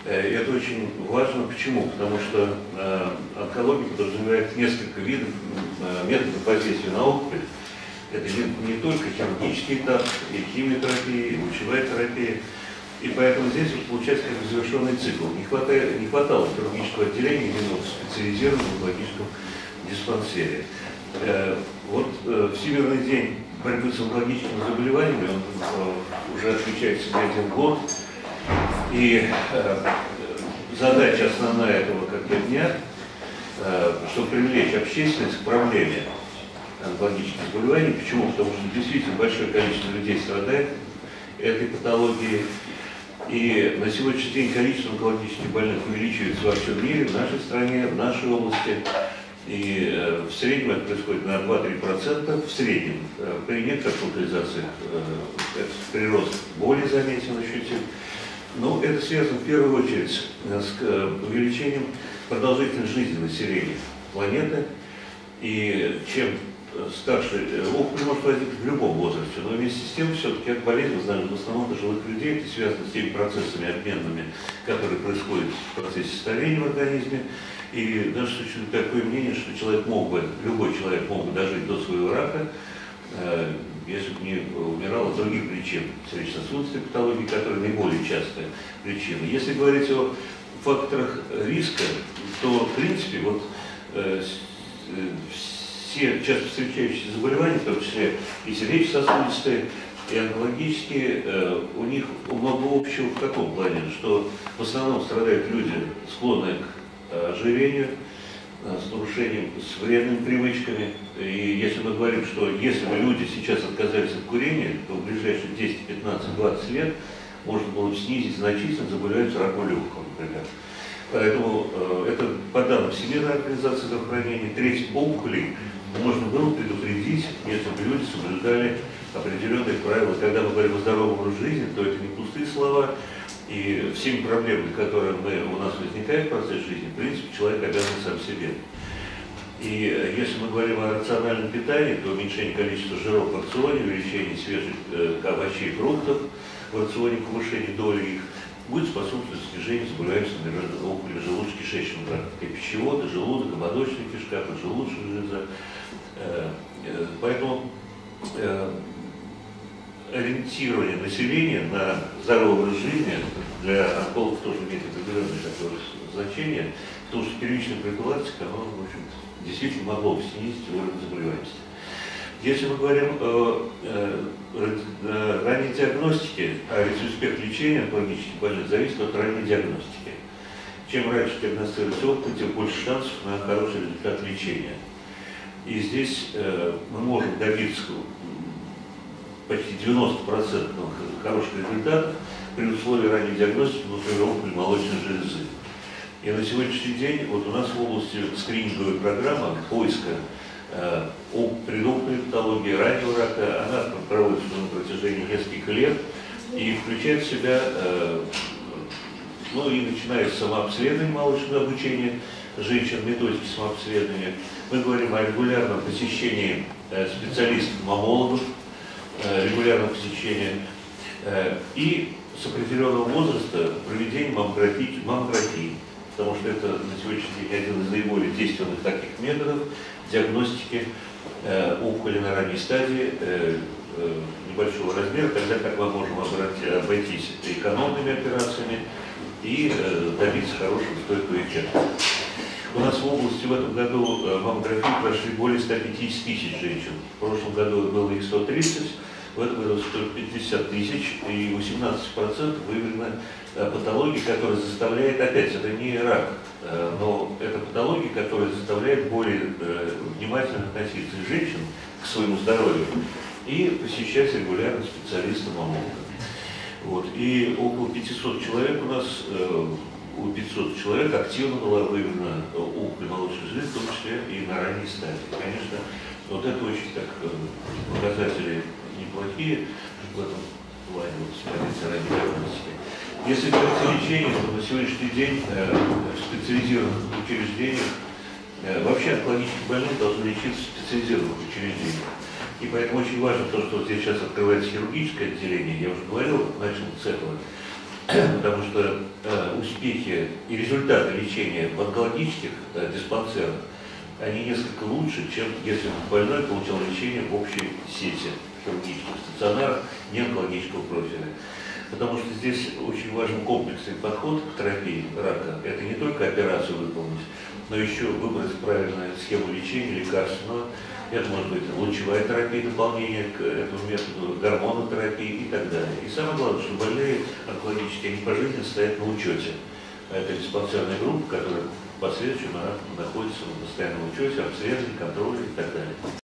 Это очень важно. Почему? Потому что онкология подразумевает несколько видов методов воздействия на опухоль. Это не только хирургический этап, и химиотерапия, и лучевая терапия. И поэтому здесь получается как завершенный цикл. Не хватало хирургического отделения именно в специализированном онкологическом диспансере. Всемирный день борьбы с онкологическими заболеваниями, он уже отмечается не один год. И задача основная этого дня, чтобы привлечь общественность к проблеме онкологических заболеваний. Почему? Потому что действительно большое количество людей страдает этой патологией. И на сегодняшний день количество онкологических больных увеличивается во всем мире, в нашей стране, в нашей области. И в среднем это происходит на 2-3%. В среднем при некоторых локализациях этот прирост более заметен, ощутим. Но это связано в первую очередь с увеличением продолжительности жизни населения планеты. И чем старше, опухоль может возникнуть в любом возрасте, но вместе с тем все-таки эта болезнь в основном пожилых людей, это связано с теми процессами обменными, которые происходят в процессе старения в организме. И даже существует такое мнение, что любой человек мог бы дожить до своего рака, если бы не умирал от других причин сердечно-сосудистой патологии, которые наиболее частая причина. Если говорить о факторах риска, то в принципе все часто встречающиеся заболевания, в том числе и сердечно-сосудистые, и онкологические, у них много общего в каком плане, что в основном страдают люди, склонные к ожирению, с нарушением, с вредными привычками. И если мы говорим, что если бы люди сейчас отказались от курения, то в ближайшие 10, 15, 20 лет можно было бы снизить значительно заболеваемость раком легкого, например. Поэтому это по данным Всемирной организации здравоохранения, треть опухолей можно было предупредить, если бы люди соблюдали определенные правила. Когда мы говорим о здоровом образе жизни, то это не пустые слова. И всеми проблемами, которые у нас возникают в процессе жизни, в принципе, человек обязан сам себе. И если мы говорим о рациональном питании, то уменьшение количества жиров в рационе, увеличение свежих овощей и фруктов в рационе, повышение доли их, будет способствовать снижению заболеваемости опухоли желудочно-кишечного тракта, пищевода, желудок, ободочная кишка, поджелудочная железа. Поэтому ориентирование населения на здоровый образ жизни для онкологов тоже имеет определенное такое значение, потому что первичная профилактика, она, в общем, действительно могла бы снизить уровень заболеваемости. Если мы говорим о ранней диагностике, а ведь успех лечения онкологических больных зависит от ранней диагностики. Чем раньше диагностируется опухоль, тем больше шансов на хороший результат лечения. И здесь мы можем добиться почти 90% хороших результатов при условии ранней диагностики, например, опухоли молочной железы. И на сегодняшний день у нас в области скрининговой программы поиска предопухолевой патологии, раннего рака, она проводится на протяжении нескольких лет и включает в себя, и начиная с самообследования молочного обучения женщин, методики самообследования. Мы говорим о регулярном посещении специалистов-маммологов, регулярном посещении и с определенного возраста проведение маммографии, потому что это на сегодняшний день один из наиболее действенных таких методов диагностики опухоли на ранней стадии небольшого размера, тогда как мы можем обойтись экономными операциями и добиться хорошего стойкого эффекта. У нас в области в этом году маммографии прошли более 150 тысяч женщин. В прошлом году было их 130, в этом году 150 тысяч, и 18% выявлено патологии, которая заставляет, опять, это не рак, но это патология, которая заставляет более внимательно относиться женщин к своему здоровью и посещать регулярно специалиста-маммолога. И около 500 человек у нас, у 500 человек активно была выявлена опухоль молочной железы, в том числе и на ранней стадии. Конечно, это очень показатели неплохие в этом плане, смотрите, ранней диагностики. Если говорить о лечении, то на сегодняшний день в специализированных учреждениях вообще онкологических больных должны лечиться в специализированных учреждениях. И поэтому очень важно то, что здесь сейчас открывается хирургическое отделение, я уже говорил, начал с этого. потому что успехи и результаты лечения в онкологических диспансерах, они несколько лучше, чем если бы больной получал лечение в общей сети хирургических стационарах неонкологического профиля. Потому что здесь очень важен комплексный подход к терапии рака. Это не только операцию выполнить, но еще выбрать правильную схему лечения, лекарственного. Это может быть лучевая терапия, дополнение к этому методу, гормонотерапии и так далее. И самое главное, что больные онкологические, они пожизненно стоят на учете. Это диспансерная группа, которая в последующем находится на постоянном учете, обследовании, контроле и так далее.